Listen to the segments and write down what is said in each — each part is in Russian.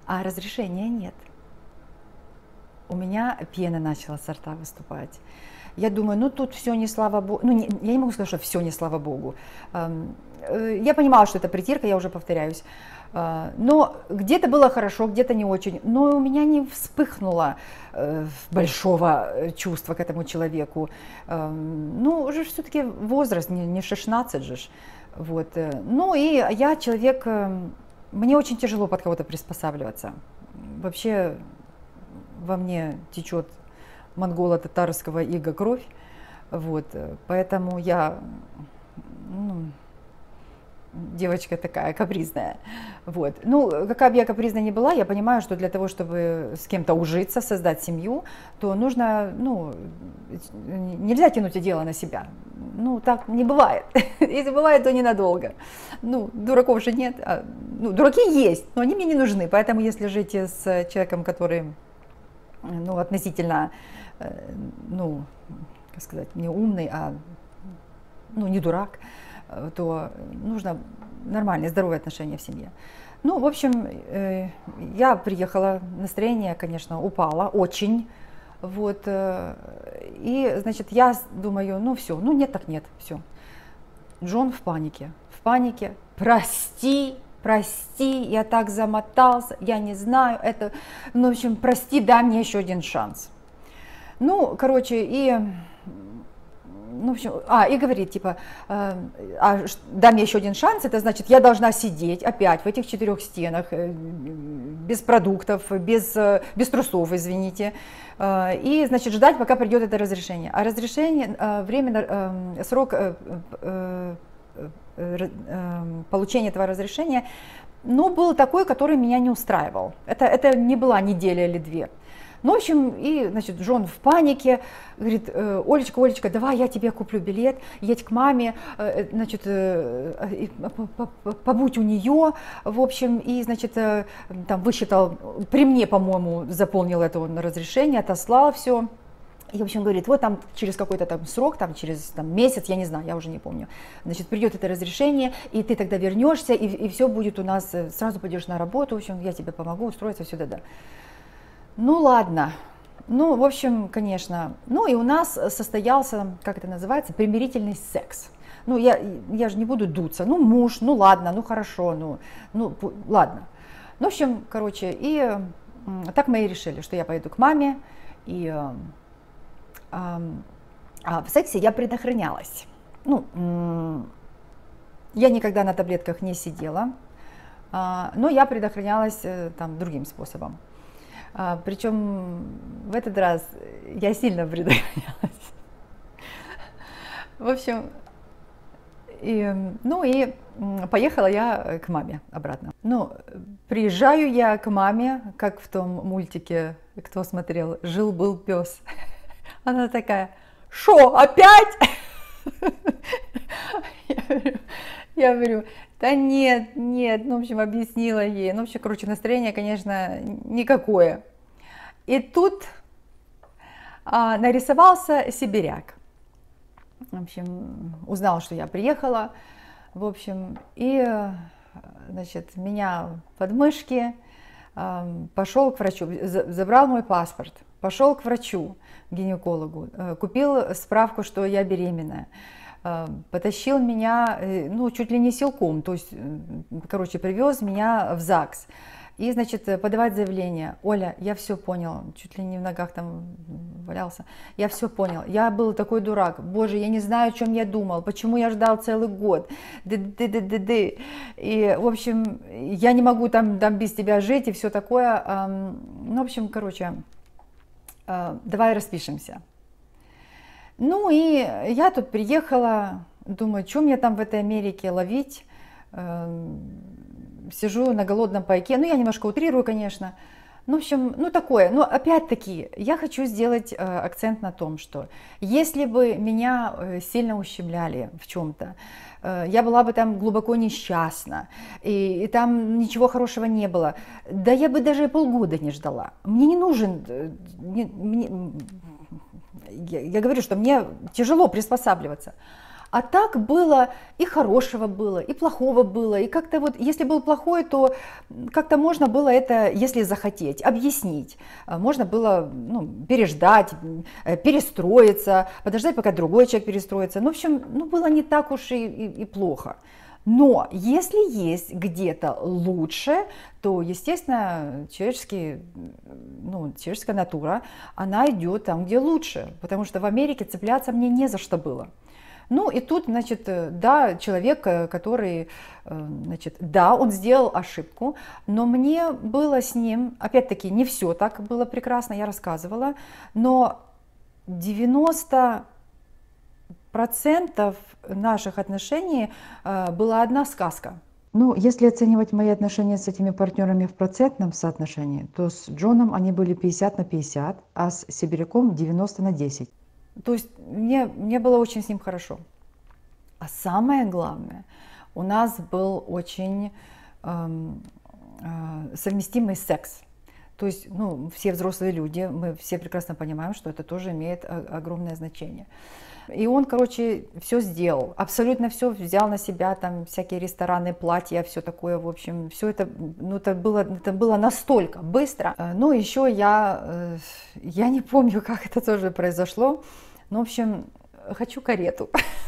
а разрешения нет. У меня пена начала со рта выступать. Я думаю, ну тут все не слава богу. Ну, я не могу сказать, что все не слава богу. Я понимала, что это притирка, я уже повторяюсь. Но где-то было хорошо, где-то не очень. Но у меня не вспыхнуло большого чувства к этому человеку. Ну, уже все-таки возраст, не 16 же. Вот. Ну и я человек, мне очень тяжело под кого-то приспосабливаться. Вообще во мне течет монголо-татарского ига кровь. Вот. Поэтому я... девочка такая капризная. Вот. Ну, какая бы я капризная ни была, я понимаю, что для того, чтобы с кем-то ужиться, создать семью, то нужно, ну, нельзя тянуть дело на себя. Ну, так не бывает. Если бывает, то ненадолго. Ну, дураков же нет. Ну, дураки есть, но они мне не нужны. Поэтому, если жить с человеком, который, ну, относительно, ну, как сказать, не умный, а, ну, не дурак, то нужно нормальные, здоровые отношения в семье. Ну, в общем, я приехала, настроение, конечно, упало очень. Вот, и, значит, я думаю, ну все, ну нет так нет, все. Джон в панике, прости, я так замотался, я не знаю, это, ну, в общем, прости, дай мне еще один шанс. Ну, короче, и... Ну, в общем, и говорит, типа, дай мне еще один шанс, это значит, я должна сидеть опять в этих 4 стенах, без продуктов, без трусов, извините, и, значит, ждать, пока придет это разрешение. А разрешение, срок получения этого разрешения, ну, был такой, который меня не устраивал. Это не была неделя или 2. Ну, в общем, и, значит, Джон в панике, говорит, Олечка, давай я тебе куплю билет, едь к маме, значит, побудь у нее, в общем, и, значит, там высчитал, при мне, по-моему, заполнил это он разрешение, отослал все. И, в общем, говорит, вот там через какой-то там срок, там через месяц, я не знаю, я уже не помню, значит, придет это разрешение, и ты тогда вернешься, и все будет у нас, сразу пойдешь на работу, в общем, я тебе помогу устроиться, все, да. Ну ладно, ну в общем, конечно, ну и у нас состоялся, как это называется, примирительный секс. Ну я же не буду дуться, ну муж, ну ладно, ну хорошо, ну ладно. Ну в общем, короче, и так мы и решили, что я поеду к маме, и в сексе я предохранялась. Ну, я никогда на таблетках не сидела, но я предохранялась там другим способом. Причем в этот раз я сильно предохранялась. В общем, и поехала я к маме обратно. Ну, приезжаю я к маме, как в том мультике, кто смотрел, «Жил-был пес». Она такая, шо, опять? Я говорю, да нет, ну, в общем, объяснила ей. Ну, вообще, короче, настроение, конечно, никакое. И тут нарисовался сибиряк. В общем, узнал, что я приехала. В общем, и, значит, меня под мышки, пошел к врачу, забрал мой паспорт, пошел к врачу, гинекологу, купил справку, что я беременная. Потащил меня, ну, чуть ли не силком, то есть, короче, привез меня в ЗАГС. И, значит, подавать заявление. Оля, я все понял, чуть ли не в ногах там валялся. Я все понял, я был такой дурак. Боже, я не знаю, о чем я думал, почему я ждал целый год. И, в общем, я не могу там без тебя жить и все такое. Ну, в общем, короче, давай распишемся. Ну и я тут приехала, думаю, что мне там в этой Америке ловить, сижу на голодном пайке, ну я немножко утрирую, конечно, ну в общем, ну такое, но опять-таки я хочу сделать акцент на том, что если бы меня сильно ущемляли в чем-то, я была бы там глубоко несчастна, и там ничего хорошего не было, да я бы даже полгода не ждала, мне не нужен... Я говорю, что мне тяжело приспосабливаться. А так было, и хорошего было, и плохого было, и как-то вот, если был плохой, то как-то можно было это, если захотеть, объяснить, можно было, ну, переждать, перестроиться, подождать, пока другой человек перестроится. Ну, в общем, ну, было не так уж и плохо. Но если есть где-то лучше, то, естественно, человеческая натура, она идет там, где лучше, потому что в Америке цепляться мне не за что было. Ну и тут, значит, да, человек, который, значит, да, он сделал ошибку, но мне было с ним, опять-таки, не все так было прекрасно, я рассказывала, но 90% наших отношений была одна сказка. Ну, если оценивать мои отношения с этими партнерами в процентном соотношении, то с Джоном они были 50/50, а с Сибиряком 90/10. То есть мне было очень с ним хорошо. А самое главное, у нас был очень совместимый секс. То есть, ну, все взрослые люди, мы все прекрасно понимаем, что это тоже имеет огромное значение. И он, короче, все сделал, абсолютно все взял на себя, там всякие рестораны, платья, все такое, в общем, все это, ну, это было настолько быстро. Ну, еще я не помню, как это тоже произошло, но, в общем, хочу карету.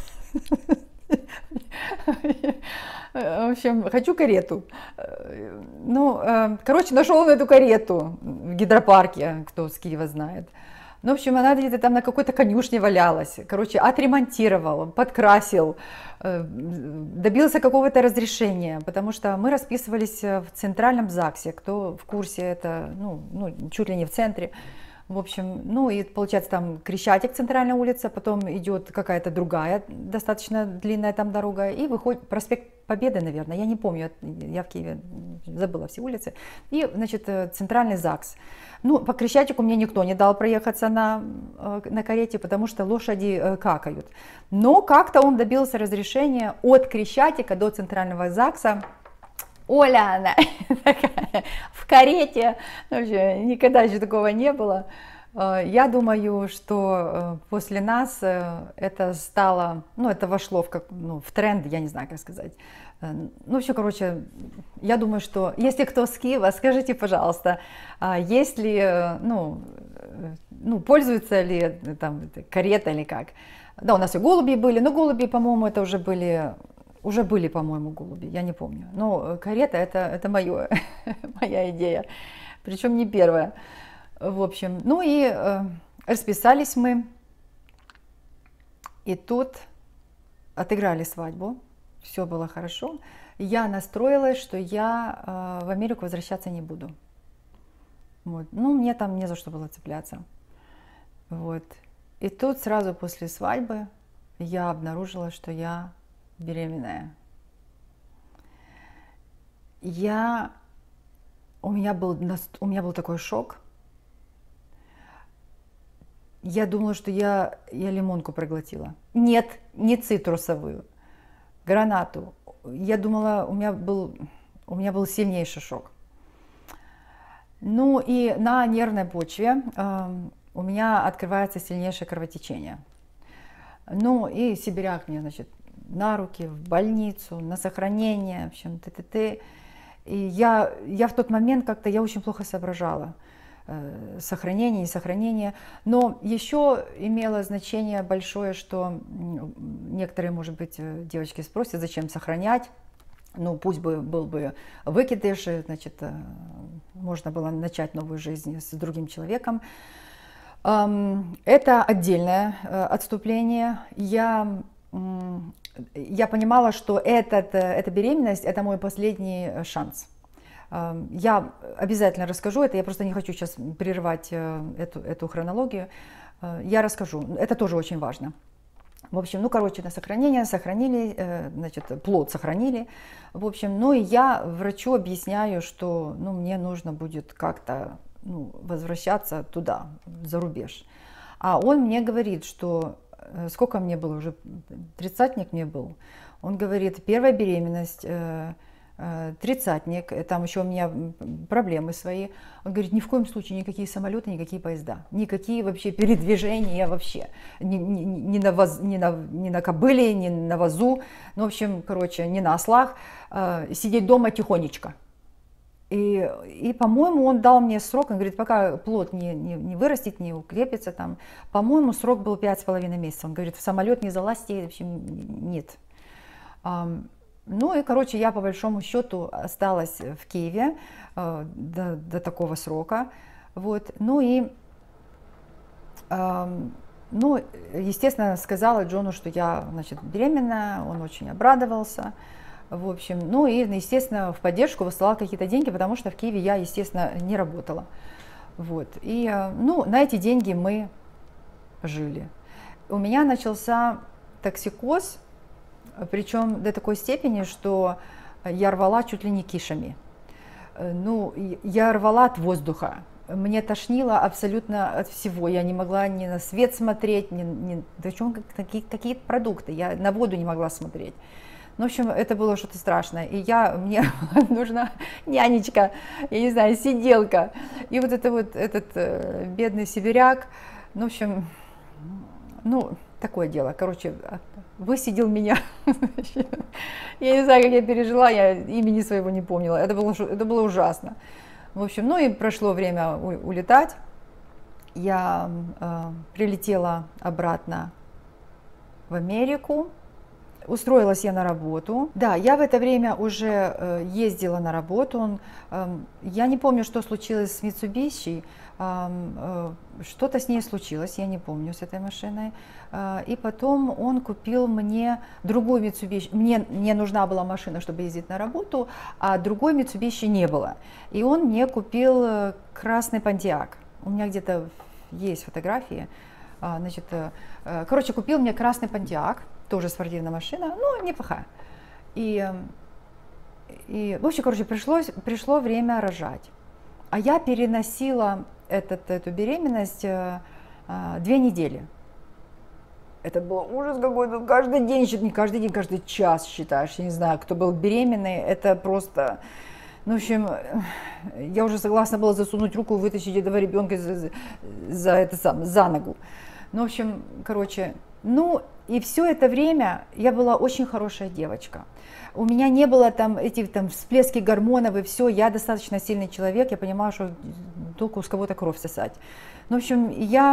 В общем, хочу карету. Ну, короче, нашел он эту карету в гидропарке, кто с Киева знает. Ну, в общем, она где-то там на какой-то конюшне валялась. Короче, отремонтировал, подкрасил, добился какого-то разрешения, потому что мы расписывались в центральном ЗАГСе. Кто в курсе, это, ну, чуть ли не в центре. В общем, ну и получается там Крещатик, центральная улица, потом идет какая-то другая, достаточно длинная там дорога, и выходит проспект Победы, наверное, я не помню, я в Киеве забыла все улицы, и, значит, центральный ЗАГС. Ну, по Крещатику мне никто не дал проехаться на карете, потому что лошади какают. Но как-то он добился разрешения от Крещатика до центрального ЗАГСа. Оля, она такая, в карете, вообще никогда еще такого не было. Я думаю, что после нас это стало, ну, это вошло в тренд, я не знаю, как сказать. Ну, все, короче, я думаю, что если кто с Киева, скажите, пожалуйста, есть ли, ну, пользуется ли там карета или как? Да, у нас и голуби были, но голуби, по-моему, это уже были, по-моему, голуби, я не помню. Но карета это моя идея, причем не первая. В общем, ну и расписались мы, и тут отыграли свадьбу, все было хорошо. Я настроилась, что я в Америку возвращаться не буду. Вот. Ну, мне там не за что было цепляться. Вот. И тут сразу после свадьбы я обнаружила, что я беременная. У меня был такой шок. Я думала, что я лимонку проглотила. Нет, не цитрусовую, гранату. Я думала, у меня был сильнейший шок. Ну и на нервной почве у меня открывается сильнейшее кровотечение. Ну и сибиряк мне, значит, на руки, в больницу, на сохранение, в общем, т.т. И я в тот момент как-то, я очень плохо соображала. Сохранение, не сохранение. Но еще имело значение большое, что некоторые, может быть, девочки спросят, зачем сохранять. Ну, пусть был бы выкидыш, значит, можно было начать новую жизнь с другим человеком. Это отдельное отступление. Я понимала, что эта беременность – это мой последний шанс. Я обязательно расскажу это, я просто не хочу сейчас прерывать эту хронологию. Я расскажу, это тоже очень важно. В общем, ну, короче, на сохранение сохранили, значит, плод сохранили. В общем, ну, и я врачу объясняю, что, ну, мне нужно будет как-то, ну, возвращаться туда, за рубеж. А он мне говорит, что, сколько мне было уже, 30-ник мне был. Он говорит, первая беременность, тридцатник, там еще у меня проблемы свои. Он говорит, ни в коем случае никакие самолеты, никакие поезда, никакие вообще передвижения вообще, ни на кобыле, ни на вазу, ну, в общем, короче, не на ослах, сидеть дома тихонечко. И по-моему, он дал мне срок, он говорит, пока плод не вырастет, не укрепится там, по-моему, срок был 5,5 месяцев. Он говорит, в самолет не залазьте, в общем, нет. Ну и, короче, я по большому счету осталась в Киеве до такого срока. Вот. Ну и, ну, естественно, сказала Джону, что я, значит, беременна, он очень обрадовался. В общем, ну и, естественно, в поддержку высылал какие-то деньги, потому что в Киеве я, естественно, не работала. Вот. И, ну, на эти деньги мы жили. У меня начался токсикоз, причем до такой степени, что я рвала чуть ли не кишами. Ну, я рвала от воздуха. Мне тошнило абсолютно от всего. Я не могла ни на свет смотреть, причем какие-то продукты. Я на воду не могла смотреть. Ну, в общем, это было что-то страшное. И мне нужна нянечка, я не знаю, сиделка. И вот этот бедный сибиряк, ну, в общем, ну, такое дело. Короче, высидел меня. Я не знаю, как я пережила, я имени своего не помнила. Это было ужасно. В общем, ну и прошло время улетать. Я прилетела обратно в Америку. Устроилась я на работу. Да, я в это время уже ездила на работу. Я не помню, что случилось с Mitsubishi. Что-то с ней случилось, я не помню, с этой машиной. И потом он купил мне другой Mitsubishi. Мне нужна была машина, чтобы ездить на работу, а другой Mitsubishi не было. И он мне купил красный Pontiac. У меня где-то есть фотографии. Значит, короче, купил мне красный Pontiac. Тоже спортивная машина, ну, неплохая. И в общем, короче, пришло время рожать. А я переносила эту беременность 2 недели. Это был ужас какой-то, каждый день, не каждый день, каждый час считаешь. Я не знаю, кто был беременный, это просто... Ну, в общем, я уже согласна была засунуть руку, вытащить этого ребенка за ногу. Ну, в общем, короче, ну... И все это время я была очень хорошая девочка. У меня не было там этих всплески гормонов и все. Я достаточно сильный человек, я понимаю, что только с кого-то кровь сосать. Ну, в общем,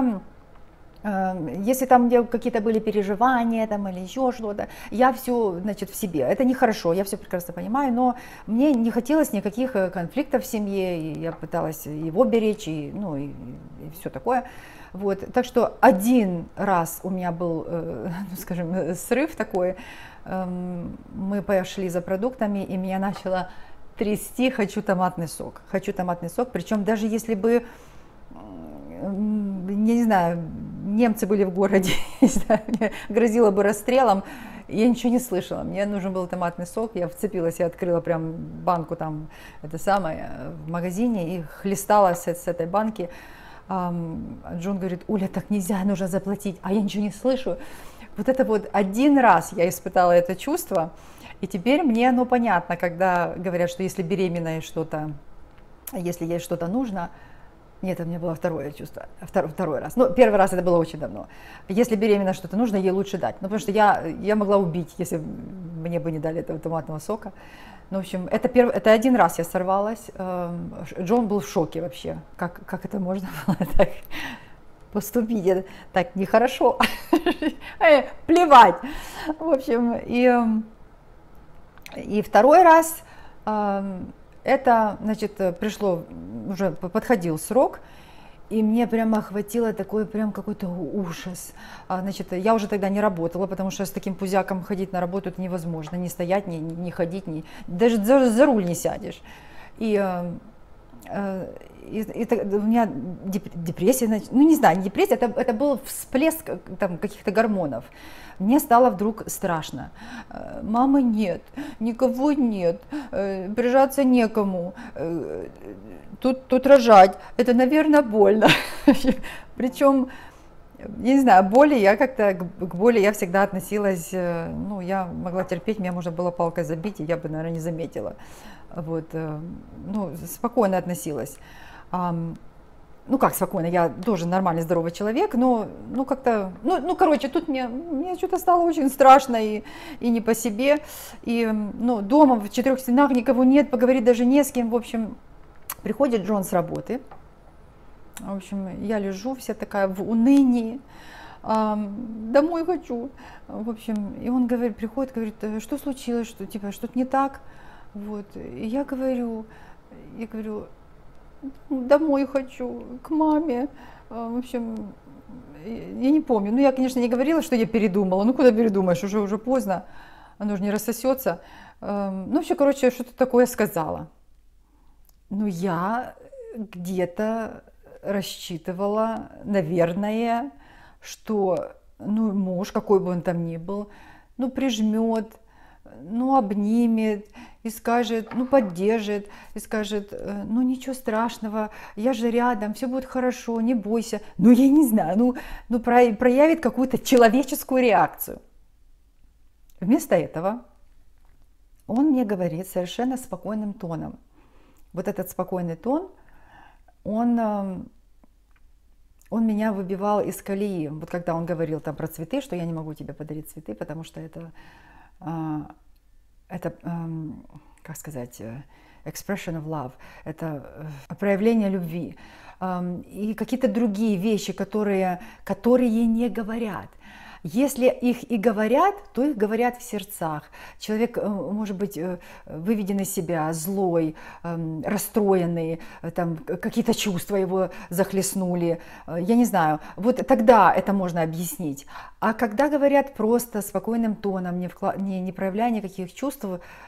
если там какие-то были переживания там, или еще что-то, я все, значит, в себе. Это нехорошо, я все прекрасно понимаю, но мне не хотелось никаких конфликтов в семье, и я пыталась его беречь, и все такое. Вот. Так что один раз у меня был, скажем, срыв такой, мы пошли за продуктами, и меня начало трясти, хочу томатный сок, причем даже если бы, я не знаю, немцы были в городе, мне грозило бы расстрелом, я ничего не слышала, мне нужен был томатный сок, я вцепилась и открыла прям банку там, в магазине, и хлестала с этой банки. Джон говорит, Уля, так нельзя, нужно заплатить, а я ничего не слышу. Вот это вот один раз я испытала это чувство, и теперь мне оно понятно, когда говорят, что если беременная что-то, если ей что-то нужно, нет, у меня было второе чувство, второй раз. Ну, первый раз это было очень давно. Если беременна что-то нужно, ей лучше дать. Ну, потому что я могла убить, если мне бы не дали этого томатного сока. Ну, в общем, это один раз я сорвалась. Джон был в шоке вообще. Как это можно было так поступить? Это так нехорошо. Плевать. В общем, и второй раз это, значит, уже подходил срок, и мне прямо охватило такой прям какой-то ужас. Значит, я уже тогда не работала, потому что с таким пузяком ходить на работу это невозможно, не стоять, не ходить, даже за руль не сядешь. И у меня депрессия, ну не знаю, не депрессия, это был всплеск там, каких-то гормонов. Мне стало вдруг страшно. Мамы нет, никого нет, прижаться некому, тут рожать, это, наверное, больно. Причем Я не знаю, боли, я как-то к боли я всегда относилась, ну, я могла терпеть, меня можно было палкой забить, и я бы, наверное, не заметила. Вот, ну, спокойно относилась. Ну, как спокойно, я тоже нормальный, здоровый человек, но, ну, как-то, ну, короче, тут мне что-то стало очень страшно и не по себе. И, ну, дома в четырех стенах никого нет, поговорить даже не с кем. В общем, приходит Джон с работы. В общем, я лежу вся такая в унынии, домой хочу. В общем, и он говорит, приходит, говорит, что случилось, что типа что-то не так. Вот, и я говорю, домой хочу, к маме. В общем, я не помню. Ну, я, конечно, не говорила, что я передумала. Ну, куда передумаешь, уже поздно, оно же не рассосется. Ну, вообще, короче, что-то такое сказала. Ну, я где-то рассчитывала, наверное, что, ну, муж, какой бы он там ни был, ну, прижмет, ну, обнимет и скажет, ну, поддержит, и скажет, ну, ничего страшного, я же рядом, все будет хорошо, не бойся. Ну, я не знаю, ну проявит какую-то человеческую реакцию. Вместо этого он мне говорит совершенно спокойным тоном. Вот этот спокойный тон, он меня выбивал из колеи. Вот когда он говорил там про цветы, что я не могу тебе подарить цветы, потому что это как сказать, expression of love, это проявление любви. И какие-то другие вещи, которые не говорят. Если их и говорят, то их говорят в сердцах. Человек может быть выведен из себя, злой, расстроенный, там какие-то чувства его захлестнули. Я не знаю, вот тогда это можно объяснить. А когда говорят просто спокойным тоном, не проявляя никаких чувств,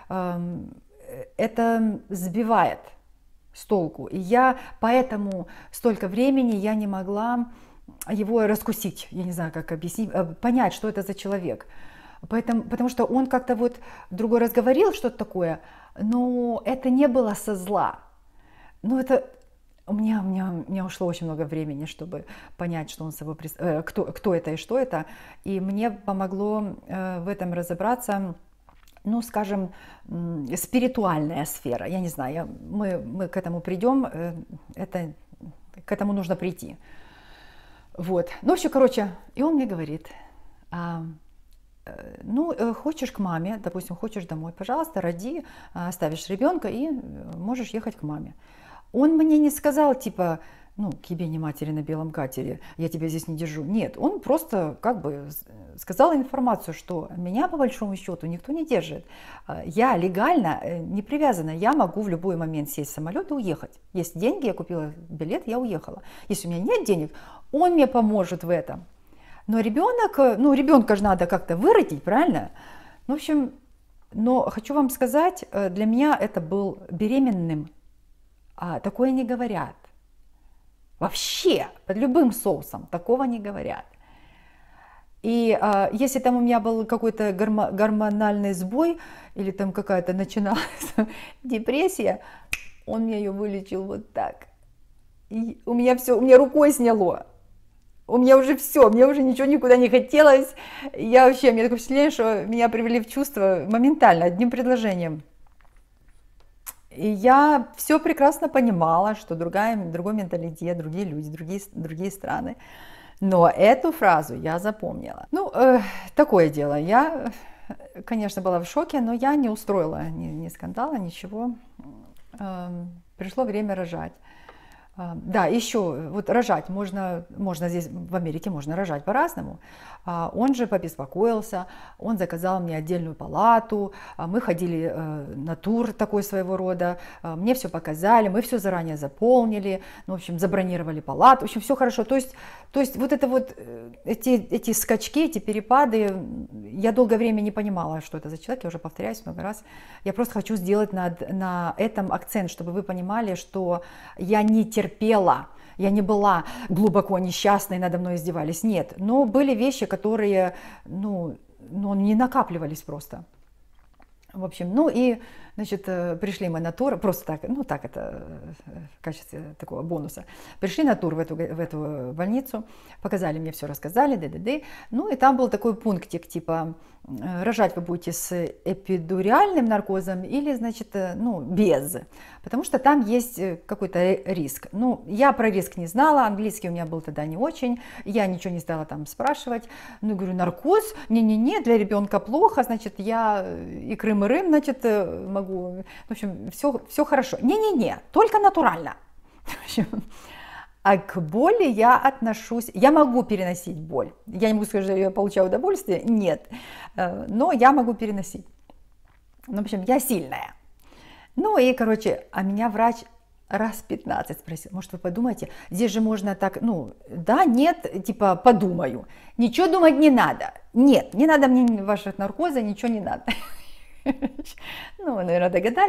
это сбивает с толку. И я поэтому столько времени я не могла его раскусить, я не знаю, как объяснить, понять, что это за человек. Потому что он как-то вот в другой раз говорил что-то такое, но это не было со зла. Ну, это у меня ушло очень много времени, чтобы понять, что он собой кто это и что это. И мне помогло в этом разобраться, ну, скажем, спиритуальная сфера. Я не знаю, мы к этому придем, к этому нужно прийти. Вот. Ну, вообще, короче, и он мне говорит, ну, хочешь к маме, допустим, хочешь домой, пожалуйста, роди, оставишь ребенка и можешь ехать к маме. Он мне не сказал, типа, ну, к тебе не матери на белом катере, я тебя здесь не держу. Нет, он просто как бы сказал информацию, что меня по большому счету никто не держит. Я легально не привязана, я могу в любой момент сесть в самолет и уехать. Есть деньги, я купила билет, я уехала. Если у меня нет денег, он мне поможет в этом. Но ребенок, ну, ребенка же надо как-то вырастить, правильно? Ну, в общем, но хочу вам сказать, для меня это был беременным. Такое не говорят. Вообще, под любым соусом такого не говорят. И если там у меня был какой-то гормональный сбой, или там какая-то начиналась депрессия, он мне ее вылечил вот так. И у меня все, у меня рукой сняло. У меня уже все, мне уже ничего никуда не хотелось. У меня такое впечатление, что меня привели в чувство моментально, одним предложением. И я все прекрасно понимала, что другой менталитет, другие люди, другие страны. Но эту фразу я запомнила. Ну, такое дело. Я, конечно, была в шоке, но я не устроила ни скандала, ничего. Пришло время рожать. Да, еще вот рожать можно здесь в Америке можно рожать по-разному. Он же побеспокоился, он заказал мне отдельную палату, мы ходили на тур такой своего рода, мне все показали, мы все заранее заполнили, ну, в общем, забронировали палату, в общем, все хорошо. То есть вот это вот эти скачки, эти перепады, я долгое время не понимала, что это за человек, я уже повторяюсь много раз. Я просто хочу сделать на этом акцент, чтобы вы понимали, что я не терпела, я не была глубоко несчастной, надо мной издевались, нет. Но были вещи, которые, ну не накапливались просто. В общем, ну и, значит, пришли мы на тур, просто так, ну так это в качестве такого бонуса. Пришли на тур в эту больницу, показали мне все, рассказали, ну и там был такой пунктик, типа, рожать вы будете с эпидуральным наркозом или, значит, ну, без, потому что там есть какой-то риск. Ну, я про риск не знала, английский у меня был тогда не очень, я ничего не стала там спрашивать. Ну, говорю, наркоз? Не-не-не, для ребенка плохо, значит, я и Крым, значит, могу, в общем, все хорошо. Не-не-не, только натурально. В общем, а к боли я отношусь, я могу переносить боль. Я не могу сказать, что я получаю удовольствие, нет, но я могу переносить. Ну, в общем, я сильная. Ну и, короче, а меня врач раз 15 спросил, может, вы подумаете, здесь же можно так, ну, да, нет, типа, подумаю. Ничего думать не надо. Нет, не надо мне ваших наркоза, ничего не надо. Ну, наверное, догадались.